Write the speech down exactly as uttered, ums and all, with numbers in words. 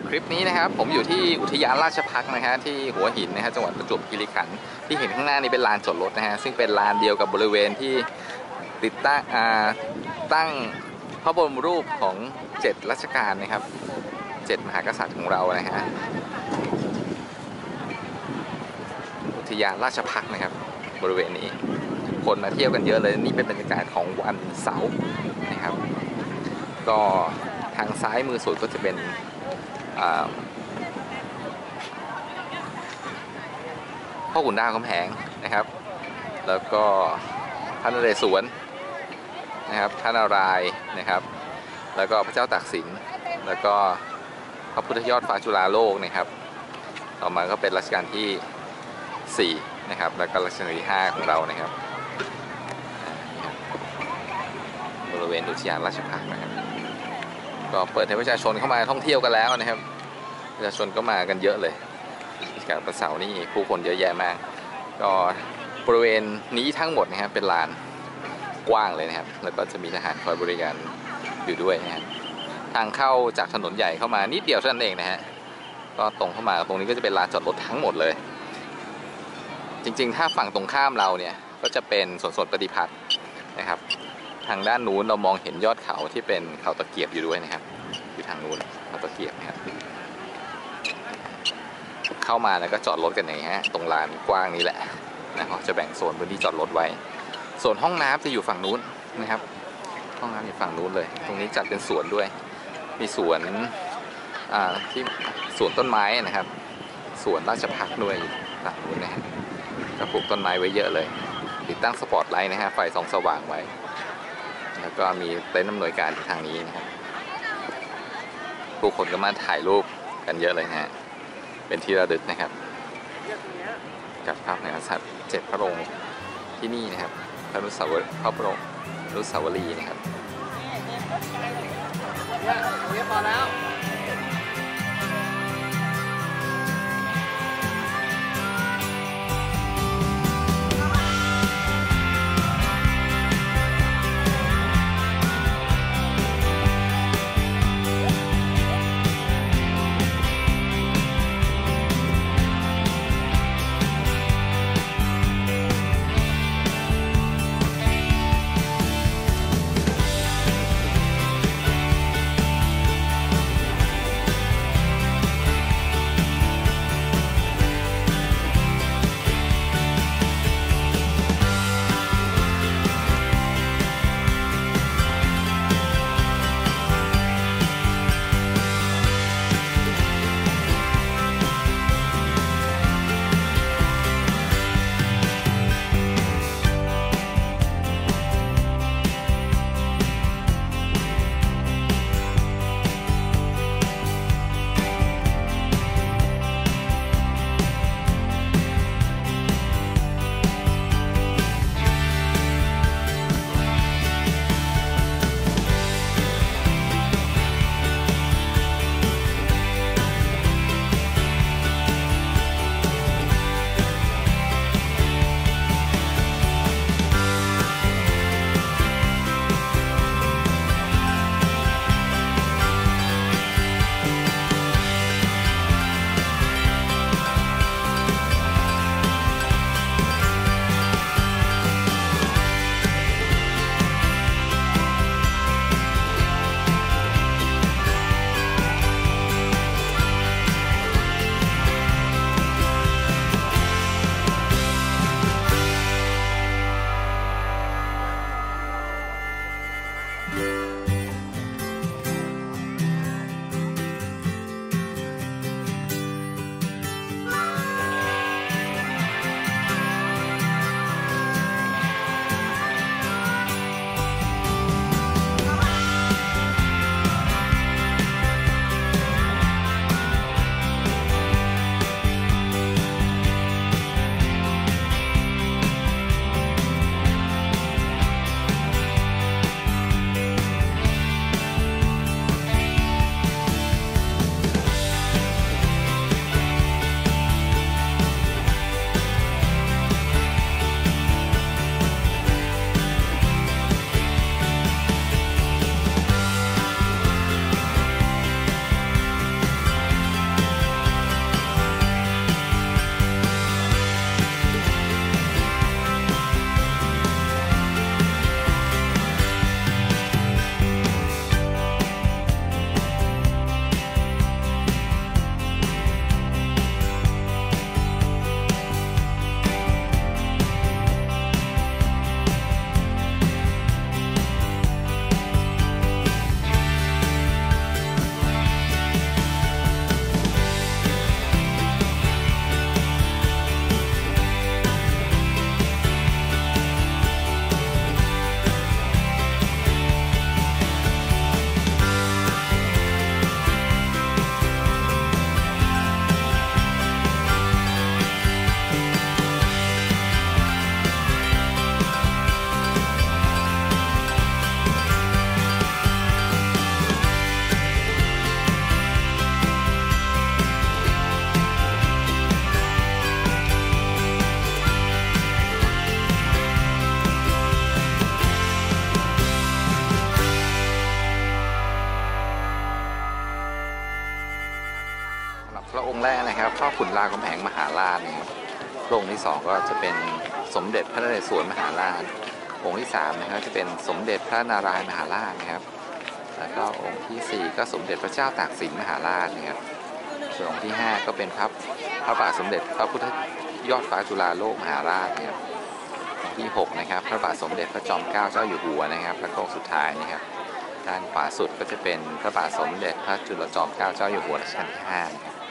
คลิปนี้นะครับผมอยู่ที่อุทยานราชภัฏนะฮะที่หัวหินนะฮะจังหวัดประจวบคีรีขันธ์ที่เห็นข้างหน้านี้เป็นลานจอดรถนะฮะซึ่งเป็นลานเดียวกับบริเวณที่ติดตั้งตั้งพระบรมรูปของเจ็ดรัชกาลนะครับเจ็ดมหากษัตริย์ของเรานะฮะอุทยานราชภัฏนะครับบริเวณนี้คนมาเที่ยวกันเยอะเลยนี่เป็นบรรยากาศของวันเสาร์นะครับก็ทางซ้ายมือสุดก็จะเป็นพ่อขุนด่านคำแหงนะครับแล้วก็พระนเรศวรนะครับพระนารายณ์นะครับแล้วก็พระเจ้าตากสินแล้วก็พระพุทธยอดฟ้าจุฬาโลกนะครับต่อมาก็เป็นรัชกาลที่สี่นะครับแล้วก็รัชกาลที่ห้าของเรานะครับบริเวณอุทยานราชภัฏนะครับก็เปิดให้ประชาชนเข้ามาท่องเที่ยวกันแล้วนะครับประชาชนก็มากันเยอะเลยการวันเสาร์นี่ผู้คนเยอะแยะมากก็บริเวณนี้ทั้งหมดนะครับเป็นลานกว้างเลยนะครับแล้วก็จะมีทหารคอยบริการอยู่ด้วยนะครับทางเข้าจากถนนใหญ่เข้ามานิดเดียวเท่านั้นเองนะฮะก็ตรงเข้ามาตรงนี้ก็จะเป็นลานจอดรถทั้งหมดเลยจริงๆถ้าฝั่งตรงข้ามเราเนี่ยก็จะเป็นสวนสนปฏิพัฒน์นะครับทางด้านนู้นเรามองเห็นยอดเขาที่เป็นเขาตะเกียบอยู่ด้วยนะครับอยู่ทางนู้นเขาตะเกียบนะครับเข้ามาแล้วก็จอดรถกันอย่างนี้ฮะตรงลานกว้างนี้แหละนะเขาจะแบ่งโซนพื้นที่จอดรถไว้ส่วนห้องน้ำจะอยู่ฝั่งนู้นนะครับห้องน้ำอยู่ฝั่งนู้นเลยตรงนี้จัดเป็นสวนด้วยมีสวนที่สวนต้นไม้นะครับสวนราชภัฏด้วยฝั่งนู้นนะฮะก็ปลูกต้นไม้ไว้เยอะเลยติดตั้งสปอตไลท์นะฮะไฟส่องสว่างไว้แล้วก็มีเต็นท์อำนวยการทางนี้นะครับผู้คนก็มาถ่ายรูปกันเยอะเลยนะฮะเป็นที่ระลึกนะครับกับภาพในกษัตริย์เจ็ดพระองค์ที่นี่นะครับพระนุสาวรีย์พระบรมอนุสาวรีย์นะครับเนี่ยพอแล้วพระองค์แรกนะครับพ่อขุนรามคำแหงมหาราชนะครับพระองค์ที่สองก็จะเป็นสมเด็จพระนเรศวรมหาราชองค์ที่สามนะครับจะเป็นสมเด็จพระนารายณ์มหาราชนะครับแล้วก็องค์ที่สี่ก็สมเด็จพระเจ้าตากสินมหาราชนะครับส่วนองค์ที่ห้าก็เป็นพระพระบาทสมเด็จพระพุทธยอดฟ้าจุฬาโลกมหาราชนะครับองค์ที่หกนะครับพระบาทสมเด็จพระจอมเกล้าเจ้าอยู่หัวนะครับแล้วก็องค์สุดท้ายนะครับด้านขวาสุดก็จะเป็นพระบาทสมเด็จพระจุลจอมเกล้าเจ้าอยู่หัวรัชกาลที่ห้านะครับ